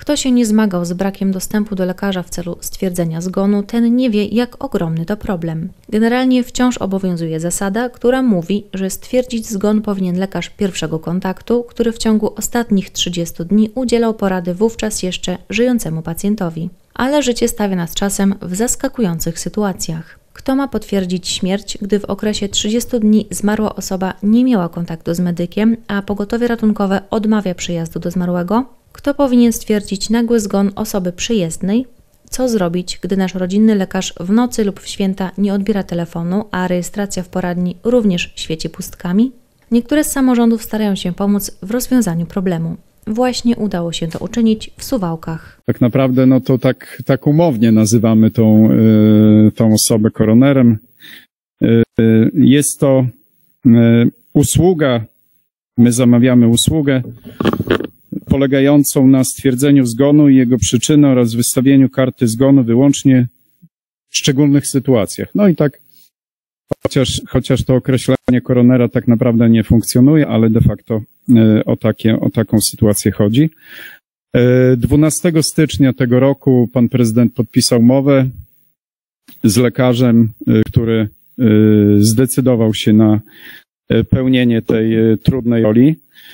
Kto się nie zmagał z brakiem dostępu do lekarza w celu stwierdzenia zgonu, ten nie wie, jak ogromny to problem. Generalnie wciąż obowiązuje zasada, która mówi, że stwierdzić zgon powinien lekarz pierwszego kontaktu, który w ciągu ostatnich 30 dni udzielał porady wówczas jeszcze żyjącemu pacjentowi. Ale życie stawia nas czasem w zaskakujących sytuacjach. Kto ma potwierdzić śmierć, gdy w okresie 30 dni zmarła osoba nie miała kontaktu z medykiem, a pogotowie ratunkowe odmawia przyjazdu do zmarłego? Kto powinien stwierdzić nagły zgon osoby przyjezdnej? Co zrobić, gdy nasz rodzinny lekarz w nocy lub w święta nie odbiera telefonu, a rejestracja w poradni również świeci pustkami? Niektóre z samorządów starają się pomóc w rozwiązaniu problemu. Właśnie udało się to uczynić w Suwałkach. Tak naprawdę no to tak umownie nazywamy tą osobę koronerem. Jest to usługa, my zamawiamy usługę polegającą na stwierdzeniu zgonu i jego przyczyny oraz wystawieniu karty zgonu wyłącznie w szczególnych sytuacjach. No i tak, chociaż to określenie koronera tak naprawdę nie funkcjonuje, ale de facto o taką sytuację chodzi. 12 stycznia tego roku pan prezydent podpisał umowę z lekarzem, który zdecydował się na pełnienie tej trudnej roli.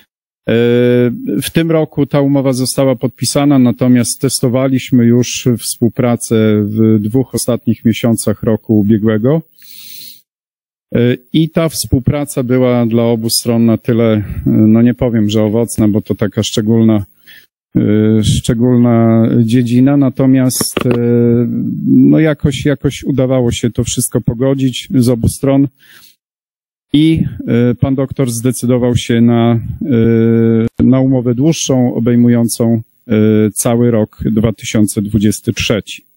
W tym roku ta umowa została podpisana, natomiast testowaliśmy już współpracę w 2 ostatnich miesiącach roku ubiegłego. I ta współpraca była dla obu stron na tyle, no nie powiem, że owocna, bo to taka szczególna dziedzina, natomiast no jakoś udawało się to wszystko pogodzić z obu stron i pan doktor zdecydował się na umowę dłuższą, obejmującą cały rok 2023.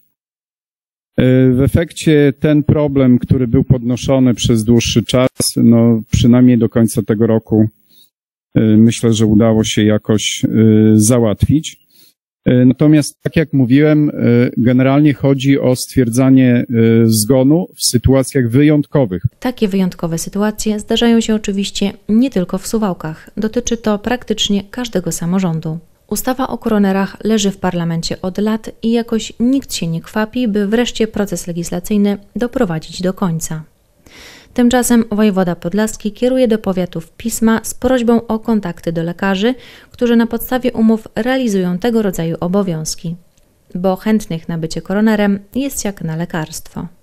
W efekcie ten problem, który był podnoszony przez dłuższy czas, no przynajmniej do końca tego roku, myślę, że udało się jakoś załatwić. Natomiast, tak jak mówiłem, generalnie chodzi o stwierdzanie zgonu w sytuacjach wyjątkowych. Takie wyjątkowe sytuacje zdarzają się oczywiście nie tylko w Suwałkach. Dotyczy to praktycznie każdego samorządu. Ustawa o koronerach leży w parlamencie od lat i jakoś nikt się nie kwapi, by wreszcie proces legislacyjny doprowadzić do końca. Tymczasem wojewoda podlaski kieruje do powiatów pisma z prośbą o kontakty do lekarzy, którzy na podstawie umów realizują tego rodzaju obowiązki. Bo chętnych na bycie koronerem jest jak na lekarstwo.